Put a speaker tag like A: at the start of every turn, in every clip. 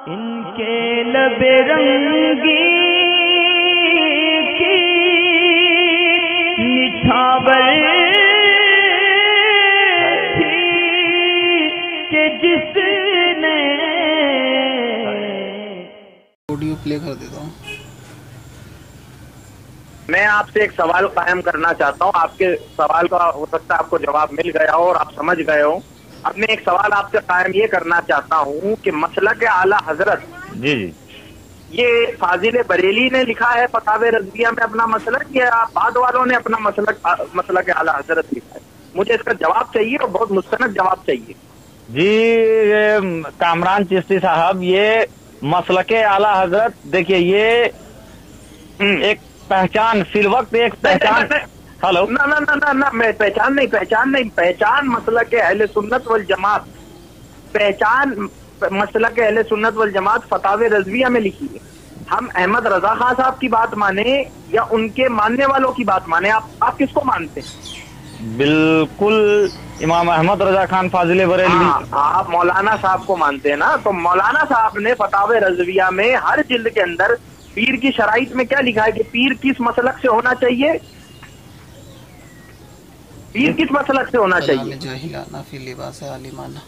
A: ان کے لب رنگی کی نچھاور تھی کہ جس نے
B: آڈیو پلے کر دیتا ہوں۔
C: میں آپ سے ایک سوال قائم کرنا چاہتا ہوں، آپ کے سوال کا ہو سکتا ہے آپ کو جواب مل گیا ہو اور آپ سمجھ گئے ہو۔ اب میں ایک سوال آپ سے قائم یہ کرنا چاہتا ہوں کہ مسلک اعلیٰ حضرت
D: جی جی
C: یہ فاضل بریلی نے لکھا ہے فتاوی رضویہ میں اپنا مسلک، یا بعد والوں نے اپنا مسلک اعلیٰ حضرت لکھا ہے؟ مجھے اس کا جواب چاہیے اور بہت مستند جواب چاہیے۔
D: جی کامران چشتی صاحب، یہ مسلک اعلیٰ حضرت دیکھیے یہ ایک پہچان فی الوقت ایک پہچان۔ ہلو
C: نہ میں پہچان نہیں مسلک اہل سنت والجماعت، پہچان مسلک اہل سنت والجماعت فتاوی رضویہ میں لکھی ہے۔ ہم احمد رضا خان صاحب کی بات مانیں یا ان کے ماننے والوں کی بات مانیں، آپ کس کو مانتے ہیں؟
D: بالکل امام احمد رضا خان فاضل بریلوی۔
C: آپ مولانا صاحب کو مانتے ہیں نا، تو مولانا صاحب نے فتاوی رضویہ میں ہر جلد کے اندر پیر کی شرائط میں کیا لکھا ہے کہ پیر کس مسلک سے ہونا چاہیے؟ پیر کس مسلک سے ہونا چاہیے؟
B: جاہلانہ فی لباس عالمانہ۔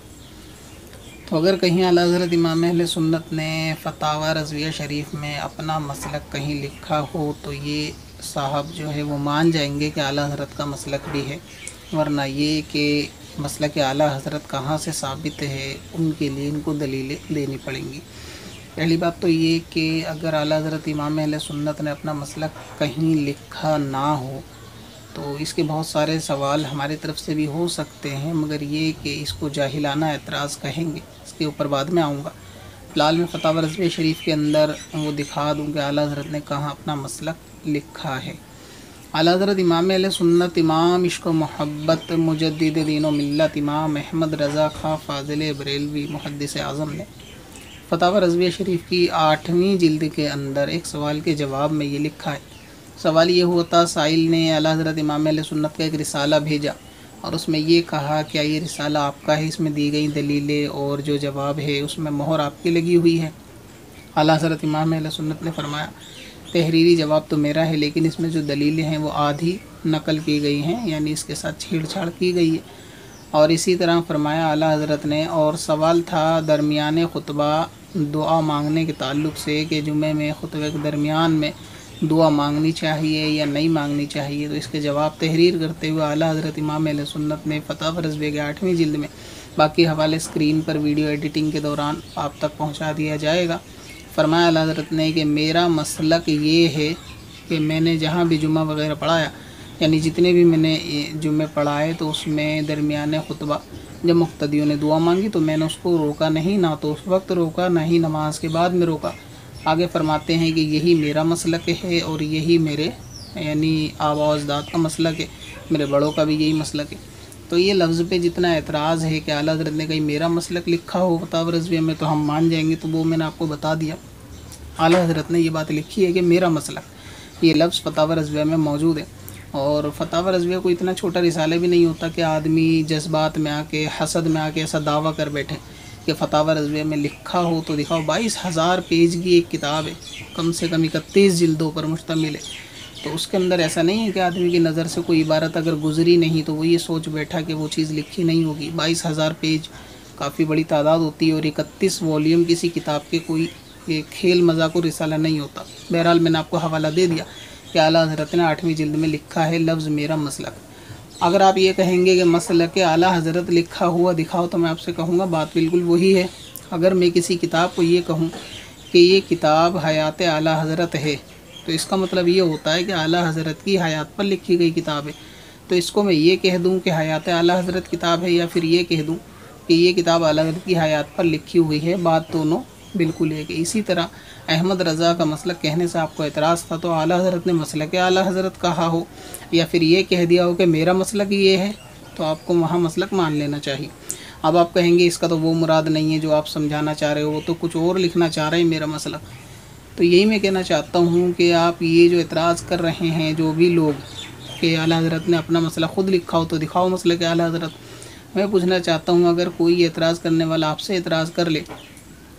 B: تو اگر کہیں اعلیٰ حضرت امام اہل سنت نے فتاوی رضویہ شریف میں اپنا مسلک کہیں لکھا ہو تو یہ صاحب جو ہے وہ مان جائیں گے کہ اعلیٰ حضرت کا مسلک بھی ہے، ورنہ یہ کہ مسلک اعلیٰ حضرت کہاں سے ثابت ہے ان کے لیے ان کو دلیلیں دینی پڑیں گی۔ پہلی بات تو یہ کہ اگر اعلیٰ حضرت امام اہل سنت نے اپنا مسلک کہیں لکھا نہ ہو تو اس کے بہت سارے سوال ہماری طرف سے بھی ہو سکتے ہیں، مگر یہ کہ اس کو جاہلانہ اعتراض کہیں گے، اس کے اوپر بعد میں آؤں گا۔ فی الحال میں فتاوی رضویہ شریف کے اندر وہ دکھا دوں کہ اعلیٰ حضرت نے کہاں اپنا مسلک لکھا ہے۔ اعلیٰ حضرت امام اہل سنت امام عشق و محبت مجدد دین و ملت امام احمد رضا خان فاضل بریلوی محدث اعظم نے فتاوی رضویہ شریف کی 8ویں جلد کے اندر ایک سوال کے جواب میں یہ لکھا ہے۔ سوال یہ ہوتا، سائل نے اعلیٰ حضرت امام اہل سنت کا ایک رسالہ بھیجا اور اس میں یہ کہا کیا یہ رسالہ آپ کا ہے، اس میں دی گئی دلیلیں اور جو جواب ہے اس میں مہر آپ کی لگی ہوئی ہے؟ اعلیٰ حضرت امام اہل سنت نے فرمایا تحریری جواب تو میرا ہے، لیکن اس میں جو دلیلیں ہیں وہ آدھی نقل کی گئی ہیں، یعنی اس کے ساتھ چھیڑ چھاڑ کی گئی ہے۔ اور اسی طرح فرمایا اعلیٰ حضرت نے، اور سوال تھا درمیان خطبہ دعا مانگنے کے تعلق سے کہ جمعے میں خطبے کے درمیان میں دعا مانگنی چاہیے یا نہیں مانگنی چاہیے، تو اس کے جواب تحریر کرتے ہوئے اعلیٰ حضرت امام اہل سنت نے فتاوی رضویہ کے 8ویں جلد میں، باقی حوالے اسکرین پر ویڈیو ایڈیٹنگ کے دوران آپ تک پہنچا دیا جائے گا، فرمایا اعلیٰ حضرت نے کہ میرا مسلک یہ ہے کہ میں نے جہاں بھی جمعہ وغیرہ پڑھایا، یعنی جتنے بھی میں نے جمعے پڑھائے، تو اس میں درمیان خطبہ جب مقتدیوں نے دعا مانگی تو میں نے اس کو روکا نہیں، نہ تو اس وقت روکا نہ ہی نماز کے بعد میں روکا۔ آگے فرماتے ہیں کہ یہی میرا مسلک ہے اور یہی میرے یعنی آباء و اجداد کا مسلک ہے، میرے بڑوں کا بھی یہی مسلک ہے۔ تو یہ لفظ پہ جتنا اعتراض ہے کہ اعلیٰ حضرت نے کہیں میرا مسلک لکھا ہو فتاوی رضویہ میں تو ہم مان جائیں گے، تو وہ میں نے آپ کو بتا دیا۔ اعلیٰ حضرت نے یہ بات لکھی ہے کہ میرا مسلک، یہ لفظ فتاوی رضویہ میں موجود ہے۔ اور فتاوی رضویہ کو اتنا چھوٹا رسالہ بھی نہیں ہوتا کہ آدمی جذبات میں آ کے حسد میں آ کے ایسا دعویٰ کر بیٹھے کہ فتاوی رضویہ میں لکھا ہو تو دکھاؤ۔ 22,000 پیج کی ایک کتاب ہے، کم سے کم 31 جلدوں پر مشتمل ہے، تو اس کے اندر ایسا نہیں ہے کہ آدمی کی نظر سے کوئی عبارت اگر گزری نہیں تو وہ یہ سوچ بیٹھا کہ وہ چیز لکھی نہیں ہوگی۔ 22,000 پیج کافی بڑی تعداد ہوتی ہے، اور 31 والیوم کسی کتاب کے کوئی کھیل مذاق و رسالہ نہیں ہوتا۔ بہرحال میں نے آپ کو حوالہ دے دیا کہ اعلیٰ حضرت نے 8ویں جلد میں لکھا ہے لفظ میرا مسلک۔ اگر آپ یہ کہیں گے کہ مسلک اعلیٰ حضرت لکھا ہوا دکھاؤ تو میں آپ سے کہوں گا بات بالکل وہی ہے۔ اگر میں کسی کتاب کو یہ کہوں کہ یہ کتاب حیات اعلیٰ حضرت ہے تو اس کا مطلب یہ ہوتا ہے کہ اعلیٰ حضرت کی حیات پر لکھی گئی کتاب ہے۔ تو اس کو میں یہ کہہ دوں کہ حیات اعلیٰ حضرت کتاب ہے، یا پھر یہ کہہ دوں کہ یہ کتاب اعلیٰ حضرت کی حیات پر لکھی ہوئی ہے، بات دونوں بالکل ایک ہے۔ اسی طرح احمد رضا کا مسلک کہنے سے آپ کو اعتراض تھا تو اعلیٰ حضرت نے مسلک اعلیٰ حضرت کہا ہو یا پھر یہ کہہ دیا ہو کہ میرا مسلک یہ ہے، تو آپ کو وہاں مسلک مان لینا چاہیے۔ اب آپ کہیں گے اس کا تو وہ مراد نہیں ہے جو آپ سمجھانا چاہ رہے ہو، وہ تو کچھ اور لکھنا چاہ رہے ہیں میرا مسلک۔ تو یہی میں کہنا چاہتا ہوں کہ آپ یہ جو اعتراض کر رہے ہیں جو بھی لوگ کہ اعلیٰ حضرت نے اپنا مسئلہ خود لکھا ہو تو دکھاؤ مسئلہ اعلیٰ حضرت، میں پوچھنا چاہتا ہوں اگر کوئی اعتراض کرنے والا آپ سے اعتراض کر لے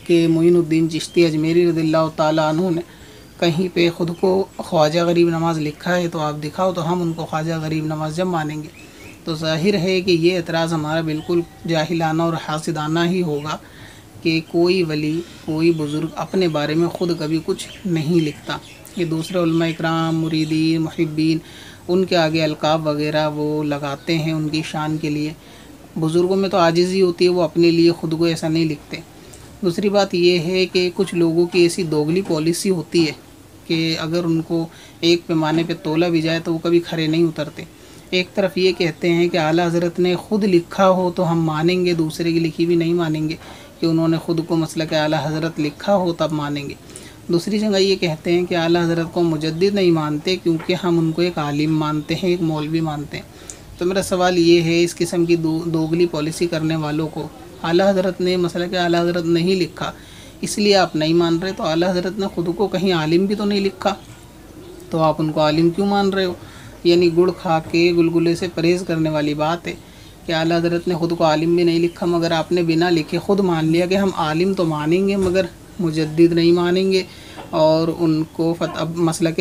B: کہ मोइनुद्दीन चिश्ती अजमेरी रज़ियल्लाहु ताला अन्हु ने कहीं पे ख़ुद को ख्वाजा गरीब नवाज़ लिखा है तो आप दिखाओ, तो हम उनको ख्वाजा गरीब नवाज़ जब मानेंगे। तो ज़ाहिर है कि ये एतराज़ हमारा बिल्कुल जाहिलाना और हासिदाना ही होगा कि कोई वली, कोई बुज़ुर्ग अपने बारे में ख़ुद कभी कुछ नहीं लिखता। ये दूसरे उलमा इकराम, मुरीदीन, मुहिब्बीन, उनके आगे अलकाब वगैरह वो लगाते हैं उनकी शान के लिए। बुज़ुर्गों में तो आजिज़ी होती है, वो अपने लिए ख़ुद को ऐसा नहीं लिखते। दूसरी बात ये है कि कुछ लोगों की ऐसी दोगली पॉलिसी होती है कि अगर उनको एक पैमाने पे तोला भी जाए तो वो कभी खरे नहीं उतरते। एक तरफ ये कहते हैं कि आला हज़रत ने ख़ुद लिखा हो तो हम मानेंगे, दूसरे की लिखी भी नहीं मानेंगे कि उन्होंने ख़ुद को मसलक आला हज़रत लिखा हो तब मानेंगे। दूसरी जगह ये कहते हैं कि आला हज़रत को मुजद्दिद नहीं मानते क्योंकि हम उनको एक आलिम मानते हैं, एक मौलवी मानते हैं। तो मेरा सवाल ये है, इस किस्म की दोगली पॉलिसी करने वालों को, आला हज़रत ने मसलक आला हज़रत नहीं लिखा इसलिए आप नहीं मान रहे, तो आला हज़रत ने ख़ुद को कहीं आलिम भी तो नहीं लिखा, तो आप उनको आलिम क्यों मान रहे हो? यानी गुड़ खा के गुलगुले से परहेज़ करने वाली बात है कि आला हज़रत ने ख़ुद को आलिम भी नहीं लिखा, मगर आपने बिना लिखे ख़ुद मान लिया कि हम आलिम तो मानेंगे मगर मुजद्दिद नहीं मानेंगे और उनको मसलक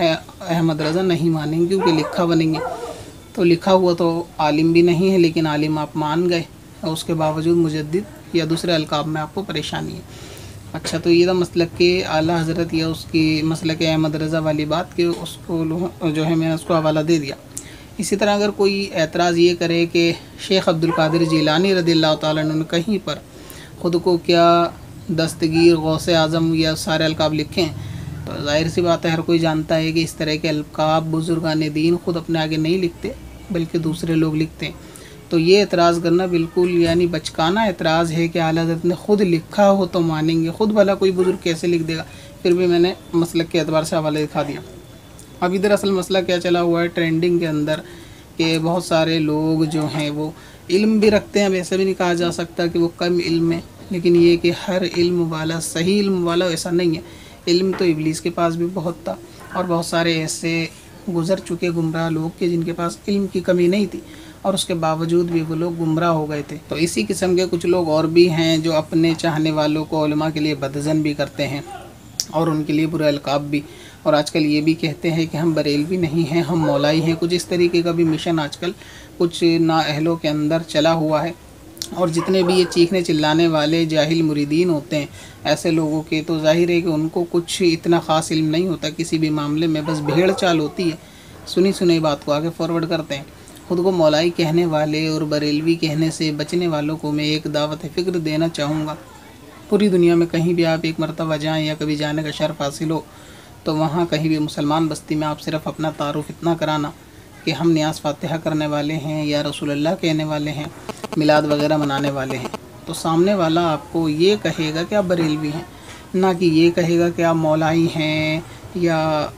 B: अहमद रज़ा नहीं मानेंगे क्योंकि लिखा बनेंगे। तो लिखा हुआ तो आलिम भी नहीं है लेकिन आलिम आप मान गए और उसके बावजूद मुजद्दिद या दूसरे अलकाब में आपको परेशानी है। अच्छा, तो ये था मसलक के आला हज़रत या उसकी मसलक अहमद रज़ा वाली बात कि उसको जो है मैंने उसको हवाला दे दिया। इसी तरह अगर कोई एतराज़ ये करे कि शेख अब्दुल कादिर जीलानी रज़ियल्लाहु ताला अन्हु ने कहीं पर ख़ुद को क्या दस्तगीर, गौसे आज़म या सारे अलकाब लिखें, तो ज़ाहिर सी बात है हर कोई जानता है कि इस तरह के अलकाब बुज़ुर्गान दीन ख़ुद अपने आगे नहीं लिखते बल्कि दूसरे लोग लिखते हैं। तो ये एतराज़ करना बिल्कुल यानी बचकाना एतराज़ है कि आला हज़रत ने ख़ुद लिखा हो तो मानेंगे। ख़ुद भला कोई बुज़ुर्ग कैसे लिख देगा? फिर भी मैंने मसलक के एतबार से हवाले दिखा दिया। अब इधर असल मसला क्या चला हुआ है ट्रेंडिंग के अंदर कि बहुत सारे लोग जो हैं वो इल्म भी रखते हैं। अब ऐसा भी नहीं कहा जा सकता कि वो कम इल्म है, लेकिन ये कि हर इल्म वाला सही इल्म वाला ऐसा नहीं है। इल्म तो इब्लीस के पास भी बहुत था और बहुत सारे ऐसे गुज़र चुके गुमराह लोग के जिनके पास इल्म की कमी नहीं थी और उसके बावजूद भी वो लोग गुमराह हो गए थे। तो इसी किस्म के कुछ लोग और भी हैं जो अपने चाहने वालों को उलमा के लिए बदज़न भी करते हैं और उनके लिए बुरा अलकाब भी, और आजकल ये भी कहते हैं कि हम बरेलवी नहीं हैं, हम मौलाई हैं। कुछ इस तरीके का भी मिशन आजकल कुछ नाअहलों के अंदर चला हुआ है। और जितने भी ये चीखने चिल्लाने वाले जाहिल मुरीदीन होते हैं ऐसे लोगों के, तो ज़ाहिर है कि उनको कुछ इतना ख़ास इल्म नहीं होता किसी भी मामले में, बस भेड़ चाल होती है, सुनी सुनी बात को आगे फॉरवर्ड करते हैं। ख़ुद को मौलाई कहने वाले और बरेलवी कहने से बचने वालों को मैं एक दावत फ़िक्र देना चाहूँगा। पूरी दुनिया में कहीं भी आप एक मरतबा जाएँ या कभी जाने का शर्फ हासिल हो तो वहाँ कहीं भी मुसलमान बस्ती में आप सिर्फ़ अपना तारुफ इतना कराना कि हम नियाज़ फातिहा करने वाले हैं या रसूलुल्लाह कहने वाले हैं, मिलाद वगैरह मनाने वाले हैं, तो सामने वाला आपको ये कहेगा कि आप बरेलवी हैं, ना कि ये कहेगा कि आप मौलाई हैं या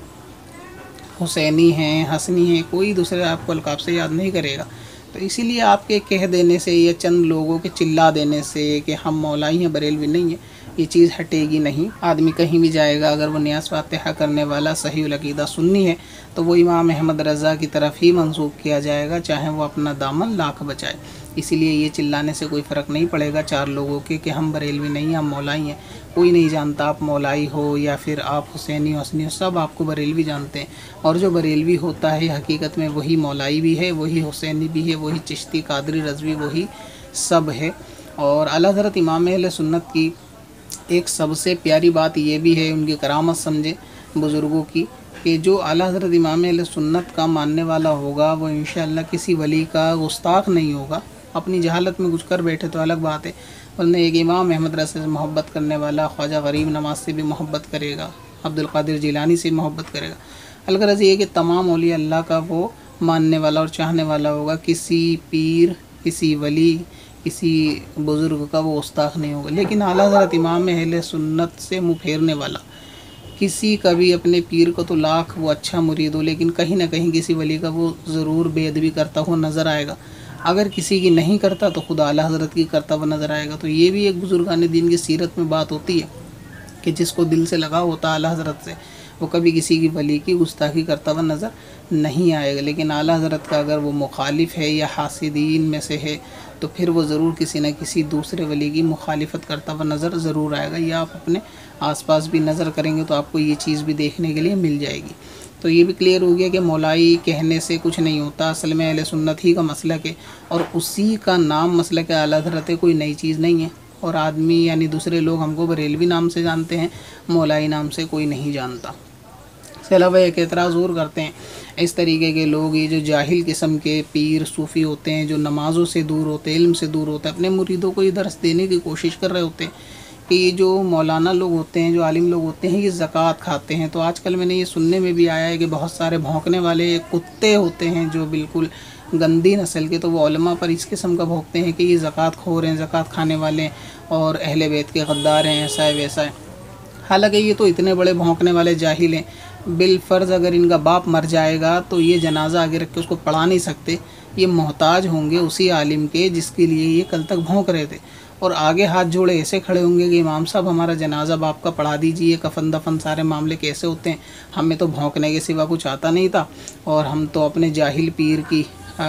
B: हुसैनी हैं, हसनी हैं। कोई दूसरे आपको अलकाब से याद नहीं करेगा। तो इसीलिए आपके कह देने से या चंद लोगों के चिल्ला देने से कि हम मौलाई हैं बरेलवी नहीं है, ये चीज़ हटेगी नहीं। आदमी कहीं भी जाएगा अगर वो नियाज़ फातिहा करने वाला सही अक़ीदा सुन्नी है तो वो इमाम अहमद रज़ा की तरफ ही मंसूब किया जाएगा, चाहे वो अपना दामन लाख बचाए। इसीलिए ये चिल्लाने से कोई फ़र्क नहीं पड़ेगा चार लोगों के कि हम बरेलवी नहीं, हम मौलाई हैं। कोई नहीं जानता आप मौलाई हो या फिर आप हुसैनी हसनी हो, सब आपको बरेलवी जानते हैं। और जो बरेलवी होता है हकीकत में वही मौलाई भी है, वही हुसैनी भी है, वही चिश्ती कादरी रज़वी वही सब है। और आला हज़रत इमाम अहले सुन्नत की एक सबसे प्यारी बात ये भी है, उनकी करामत समझे बुज़ुर्गों की, कि जो आला हज़रत इमाम अहले सुन्नत का मानने वाला होगा वो इंशाअल्लाह किसी वली का गुस्ताख नहीं होगा। अपनी जहालत में कुछ कर बैठे तो अलग बात है, वरना एक इमाम अहमद रज़ा से मोहब्बत करने वाला ख्वाजा गरीब नवाज़ से भी मोहब्बत करेगा, अब्दुल कादिर जीलानी से मोहब्बत करेगा। अलगरज़ ये कि तमाम औलिया अल्लाह का वो मानने वाला और चाहने वाला होगा, किसी पीर, किसी वली, किसी बुज़ुर्ग का वो गुस्ताख नहीं होगा। लेकिन आला हज़रत इमाम अहले सुन्नत से मुँह फेरने वाला, किसी का भी अपने पीर को तो लाख वो अच्छा मुरीद हो लेकिन कहीं ना कहीं किसी वली का वो ज़रूर बेअदबी करता हुआ नज़र आएगा। अगर किसी की नहीं करता तो खुद आला हज़रत की करता हुआ नज़र आएगा। तो ये भी एक बुज़ुर्गान दीन की सीरत में बात होती है कि जिसको दिल से लगाव होता है आला हज़रत से وہ کبھی کسی کی ولی کی گستاخی کرتا ہوا نظر نہیں آئے گا، لیکن اعلیٰ حضرت کا اگر وہ مخالف ہے یا حاسدین میں سے ہے تو پھر وہ ضرور کسی نہ کسی دوسرے ولی کی مخالفت کرتا ہوا نظر ضرور آئے گا، یا آپ اپنے آس پاس بھی نظر کریں گے تو آپ کو یہ چیز بھی دیکھنے کے لیے مل جائے گی۔ تو یہ بھی کلیئر ہو گیا کہ مولائی کہنے سے کچھ نہیں ہوتا، اصل میں اہل سنت ہی کا مسلک ہے، اور اسی کا نام مسلک اعلیٰ حضرت ہے، کوئی نئی چیز نہیں ہے۔ اور آدمی یعنی دوسرے لوگ ہم کو بریلوی نام سے جانتے ہیں، مولائی نام سے کوئی نہیں جانتا۔ اس کے علاوہ ایک اعتراض اور کرتے ہیں اس طریقے کے لوگ، یہ جو جاہل قسم کے پیر صوفی ہوتے ہیں، جو نمازوں سے دور ہوتے، علم سے دور ہوتے ہیں، اپنے مریدوں کو یہ درس دینے کی کوشش کر رہے ہوتے ہیں کہ یہ جو مولانا لوگ ہوتے ہیں، جو عالم لوگ ہوتے ہیں، یہ زکوٰۃ کھاتے ہیں۔ تو آج کل میں نے یہ سننے میں بھی آیا ہے کہ بہت سارے بھونکنے والے کتے ہوتے ہیں جو بالکل گندی نسل کے، تو وہ علماء پر اس قسم کا بھونکتے ہیں کہ یہ زکوٰۃ خور ہیں، زکوٰۃ کھانے والے اور اہل بیت کے غدار ہیں، ایسا ہے ویسا ہے۔ حالانکہ یہ تو اتنے بڑے بھونکنے والے جاہل ہیں، بالفرض اگر ان کا باپ مر جائے گا تو یہ جنازہ آگے رکھ کے اس کو پڑھا نہیں سکتے، یہ محتاج ہوں گے اسی عالم کے جس کے لیے یہ کل تک بھونک رہے تھے، اور آگے ہاتھ جوڑے ایسے کھڑے ہوں گے کہ امام صاحب ہمارا جنازہ باپ کا پڑھا دیجئے، کفن دفن سارے معاملے کیسے ہوتے ہیں، ہمیں تو بھونکنے کے سوا کچھ آتا نہیں تھا، اور ہم تو اپنے جاہل پیر کی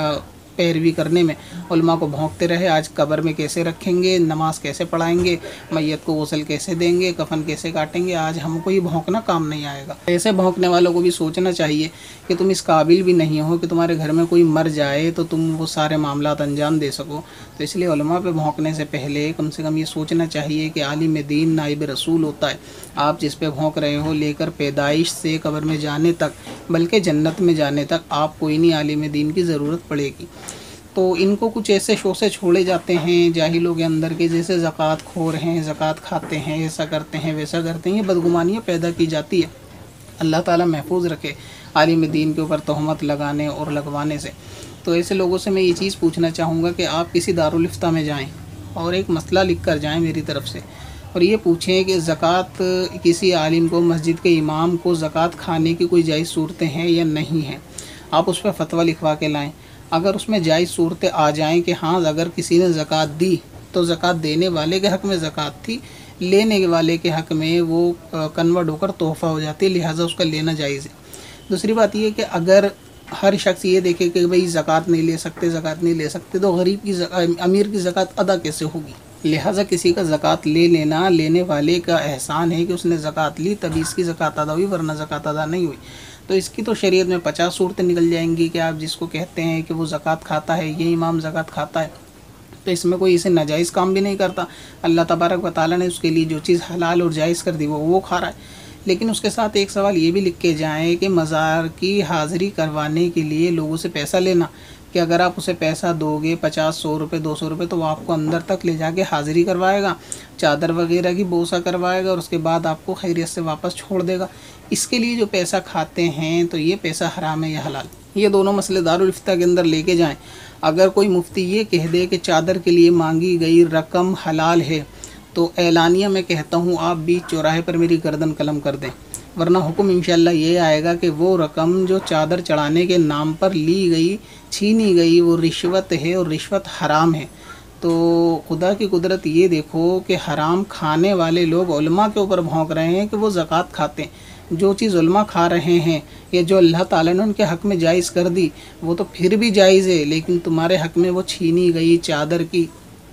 B: پیروی کرنے میں علماء کو بھونکتے رہے، آج قبر میں کیسے رکھیں گے، نماز کیسے پڑھائیں گے، میت کو غسل کیسے دیں گے، کفن کیسے کاٹیں گے، آج ہم کو یہ بھونکنا کام نہیں آئے گا۔ ایسے بھونکنے والوں کو بھی سوچنا چاہیے کہ تم اس قابل بھی نہیں ہو کہ تمہارے گھر میں کوئی مر جائے تو تم وہ سارے معاملات انجام دے سکو۔ تو اس لیے علماء پہ بھونکنے سے پہلے کم سے کم یہ سوچنا چاہیے کہ عالم دین نائب رسول ہوتا ہے، آپ جس پہ بھونک رہے ہو لے کر پیدائش سے قبر میں جانے تک، بلکہ جنت میں جانے تک آپ کوئی نہیں عالم دین کی ضرورت پڑے گی۔ تو ان کو کچھ ایسے شوسے چھوڑے جاتے ہیں جاہلوں کے اندر کے، جیسے زکوٰۃ خور ہیں، زکوٰۃ کھاتے ہیں، ایسا کرتے ہیں ویسا کرتے ہیں، یہ بدگمانیاں پیدا کی جاتی ہے۔ اللہ تعالیٰ محفوظ رکھے عالم دین کے اوپر تہمت لگانے اور لگوانے سے۔ تو ایسے لوگوں سے میں یہ چیز پوچھنا چاہوں گا کہ آپ کسی دارالافتاء میں جائیں اور ایک مسئلہ لکھ کر جائیں میری طرف سے، اور یہ پوچھیں کہ زکوٰۃ کسی عالم کو، مسجد کے امام کو زکوٰۃ کھانے کی کوئی جائز صورتیں ہیں یا نہیں ہیں، آپ اس پہ فتویٰ لکھوا کے لائیں۔ اگر اس میں جائز صورتیں آ جائیں کہ ہاں اگر کسی نے زکوٰۃ دی تو زکوٰۃ دینے والے کے حق میں زکوٰۃ تھی، لینے والے کے حق میں وہ کنورٹ ہو کر تحفہ ہو جاتی ہے، لہٰذا اس کا لینا جائز ہے۔ دوسری بات یہ کہ اگر ہر شخص یہ دیکھے کہ بھئی زکوٰۃ نہیں لے سکتے، زکوٰۃ نہیں لے سکتے، تو غریب کی امیر کی زکوٰۃ ادا کیسے ہوگی؟ لہٰذا کسی کا زکوٰۃ لے لینا لینے والے کا احسان ہے کہ اس نے زکوٰۃ لی تبھی اس کی زکوٰۃ ادا ہوئی، ورنہ زکوٰۃ ادا نہیں ہوئی۔ تو اس کی تو شریعت میں 50 صورتیں نکل جائیں گی کہ آپ جس کو کہتے ہیں کہ وہ زکوٰۃ کھاتا ہے، یہ امام زکوٰۃ کھاتا ہے، تو اس میں کوئی اسے ناجائز کام بھی نہیں کرتا، اللہ تبارک و تعالیٰ نے اس کے لیے جو چیز حلال اور جائز کر دی وہ کھا رہا ہے۔ لیکن اس کے ساتھ ایک سوال یہ بھی لکھ کے جائیں کہ مزار کی حاضری کروانے کے لیے لوگوں سے پیسہ لینا، کہ اگر آپ اسے پیسہ دو گے 50 100 روپے 200 روپے تو وہ آپ کو اندر تک لے جا کے حاضری کروائے گا، چادر وغیرہ کی بوسہ کروائے گا، اور اس کے بعد آپ کو خیریت سے واپس چھوڑ دے گا۔ اس کے لیے جو پیسہ کھاتے ہیں تو یہ پیسہ حرام ہے یا حلال؟ یہ دونوں مسئلے دارالافتاء کے اندر لے کے جائیں۔ اگر کوئی مفتی یہ کہہ دے کہ چادر کے لیے مانگی گئی رقم حلال ہے تو اعلانیہ میں کہتا ہوں آپ بیچ چوراہے پر میری گردن قلم کر دیں، ورنہ حکم انشاءاللہ یہ آئے گا کہ وہ رقم جو چادر چڑھانے کے نام پر لی گئی، چھینی گئی، وہ رشوت ہے اور رشوت حرام ہے۔ تو خدا کی قدرت یہ دیکھو کہ حرام کھانے والے لوگ علماء کے اوپر بھونک رہے ہیں کہ وہ زکوٰۃ کھاتے ہیں۔ جو چیز علماء کھا رہے ہیں یا جو اللہ تعالیٰ نے ان کے حق میں جائز کر دی وہ تو پھر بھی جائز ہے، لیکن تمہارے حق میں وہ چھینی گئی چادر کی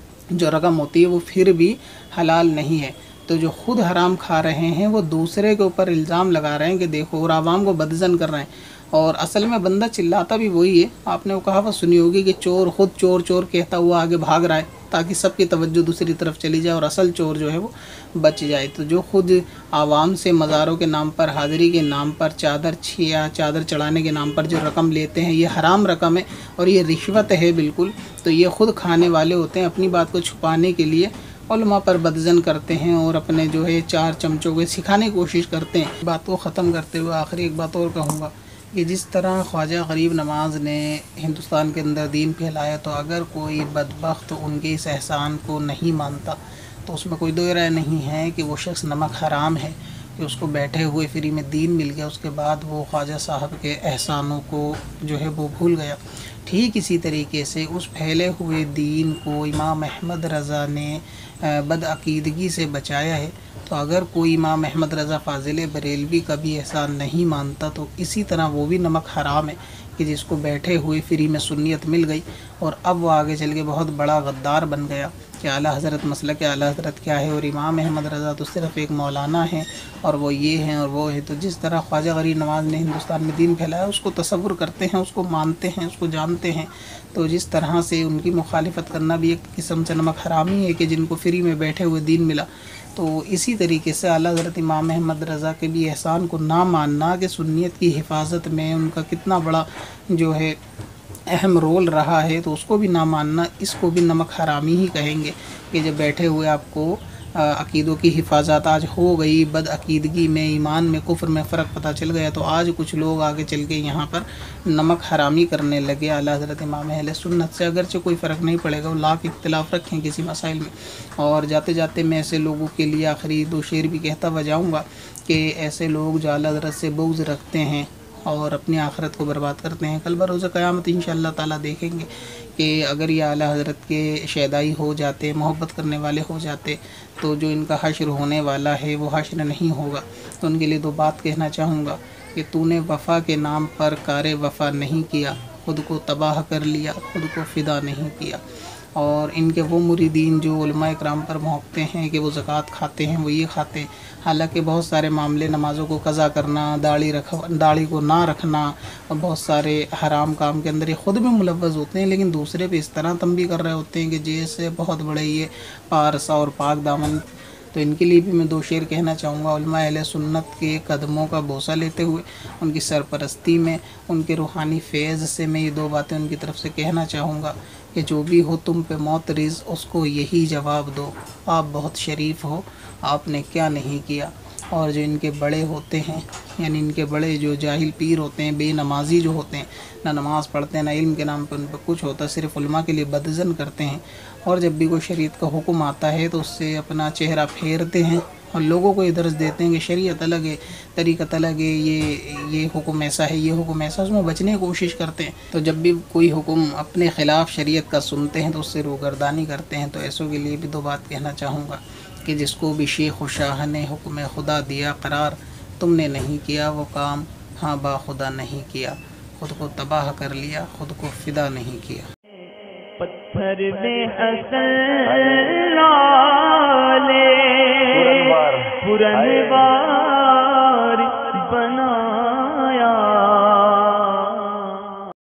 B: جو رقم ہوتی ہے وہ پھر بھی حلال نہیں ہے۔ تو جو خود حرام کھا رہے ہیں وہ دوسرے کے اوپر الزام لگا رہے ہیں کہ دیکھو، اور عوام کو بدظن کر رہے ہیں۔ اور اصل میں بندہ چلاتا بھی وہی ہے۔ آپ نے وہ کہاوت سنی ہوگی کہ چور خود چور چور کہتا ہوا آگے بھاگ رہا ہے تاکہ سب کی توجہ دوسری طرف چلی جائے اور اصل چور جو ہے وہ بچ جائے۔ تو جو خود عوام سے مزاروں کے نام پر، حاضری کے نام پر، چادر چڑھانے کے نام پر جو رقم لیتے ہیں، یہ حرام رقم ہے اور یہ رشوت ہے بالکل۔ تو یہ خود کھانے والے ہوتے ہیں، اپنی بات کو چھپانے کے لیے علماء پر بدظن کرتے ہیں اور اپنے جو ہے 4 چمچوں کو سکھانے کی کوشش کرتے ہیں۔ بات کو ختم کرتے ہوئے آخری ایک بات اور کہوں گا کہ جس طرح خواجہ غریب نواز نے ہندوستان کے اندر دین پھیلایا، تو اگر کوئی بدبخت ان کے اس احسان کو نہیں مانتا تو اس میں کوئی دو رائے نہیں ہے کہ وہ شخص نمک حرام ہے، کہ اس کو بیٹھے ہوئے فری میں دین مل گیا، اس کے بعد وہ خواجہ صاحب کے احسانوں کو جو ہے وہ بھول گیا۔ ٹھیک اسی طریقے سے اس پھیلے ہوئے دین کو امام احمد رضا نے بدعقیدگی سے بچایا ہے۔ تو اگر کوئی امام احمد رضا فاضل بریلوی کا بھی احسان نہیں مانتا تو اسی طرح وہ بھی نمک حرام ہے کہ جس کو بیٹھے ہوئے فری میں سنیت مل گئی اور اب وہ آگے چل کے بہت بڑا غدار بن گیا کہ اعلیٰ حضرت مسلک اعلیٰ حضرت کیا ہے اور امام احمد رضا تو صرف ایک مولانا ہیں اور وہ یہ ہیں اور وہ ہے. تو جس طرح خواجہ غریب نواز نے ہندوستان میں دین پھیلایا اس کو تصور کرتے ہیں، اس کو مانتے ہیں، اس کو جانتے ہیں، تو جس طرح سے ان کی مخالفت کرنا بھی ایک قسم سے نمک حرامی ہے کہ جن کو فری میں بیٹھے ہوئے دین ملا. تو اسی طریقے سے اعلیٰ حضرت امام احمد رضا کے بھی احسان کو نہ ماننا کہ سنیت کی حفاظت میں ان کا کتنا بڑا جو ہے اہم رول رہا ہے، تو اس کو بھی نہ ماننا، اس کو بھی نمک حرامی ہی کہیں گے کہ جب بیٹھے ہوئے آپ کو عقیدوں کی حفاظت آج ہو گئی، بد عقیدگی میں، ایمان میں، کفر میں فرق پتہ چل گیا، تو آج کچھ لوگ آگے چل کے یہاں پر نمک حرامی کرنے لگے اعلیٰ حضرت امام اہل سنت سے. اگرچہ کوئی فرق نہیں پڑے گا، وہ لاکھ اختلاف رکھیں کسی مسائل میں. اور جاتے جاتے میں ایسے لوگوں کے لیے آخری 2 شعر بھی کہتا ہوا جاؤں گا کہ ایسے لوگ جو اعلیٰ حضرت سے بغض رکھتے ہیں اور اپنی آخرت کو برباد کرتے ہیں، کل بروز قیامت انشاءاللہ تعالیٰ دیکھیں گے کہ اگر یہ اعلیٰ حضرت کے شیدائی ہو جاتے، محبت کرنے والے ہو جاتے، تو جو ان کا حشر ہونے والا ہے وہ حشر نہیں ہوگا. تو ان کے لیے 2 بات کہنا چاہوں گا کہ تو نے وفا کے نام پر کار وفا نہیں کیا، خود کو تباہ کر لیا، خود کو فدا نہیں کیا. اور ان کے وہ مریدین جو علماء اکرام پر بھونکتے ہیں کہ وہ زکوٰۃ کھاتے ہیں، وہ یہ کھاتے ہیں، حالانکہ بہت سارے معاملے، نمازوں کو قضا کرنا، داڑھی کو نہ رکھنا اور بہت سارے حرام کام کے اندر یہ خود بھی ملوث ہوتے ہیں، لیکن دوسرے پہ اس طرح تنبیہ کر رہے ہوتے ہیں کہ جیسے بہت بڑے یہ پارسا اور پاک دامن. تو ان کے لیے بھی میں 2 شعر کہنا چاہوں گا. علماء اہل سنت کے قدموں کا بوسہ لیتے ہوئے ان کی سرپرستی میں، ان کے روحانی فیض سے میں یہ 2 باتیں ان کی طرف سے کہنا چاہوں گا کہ جو بھی ہو تم پہ معترض اس کو یہی جواب دو، آپ بہت شریف ہو، آپ نے کیا نہیں کیا. اور جو ان کے بڑے ہوتے ہیں، یعنی ان کے بڑے جو جاہل پیر ہوتے ہیں، بے نمازی جو ہوتے ہیں، نہ نماز پڑھتے ہیں، نہ علم کے نام پہ ان پہ کچھ ہوتا، صرف علماء کے لیے بدظن کرتے ہیں، اور جب بھی کوئی شریعت کا حکم آتا ہے تو اس سے اپنا چہرہ پھیرتے ہیں اور لوگوں کو یہ درس دیتے ہیں کہ شریعت الگ ہے، طریقت الگ ہے، یہ حکم ایسا ہے، یہ حکم ایسا، اس میں بچنے کی کوشش کرتے ہیں. تو جب بھی کوئی حکم اپنے خلاف شریعت کا سنتے ہیں تو اس سے روگردانی کرتے ہیں. تو ایسوں کے لیے بھی 2 بات کہنا چاہوں گا کہ جس کو بھی شیخ و شاہ نے حکم خدا دیا قرار، تم نے نہیں کیا وہ کام، ہاں با خدا نہیں کیا، خود کو تباہ کر لیا، خود کو فدا نہیں کیا.
A: پتھر میں حسن لالے پرنوار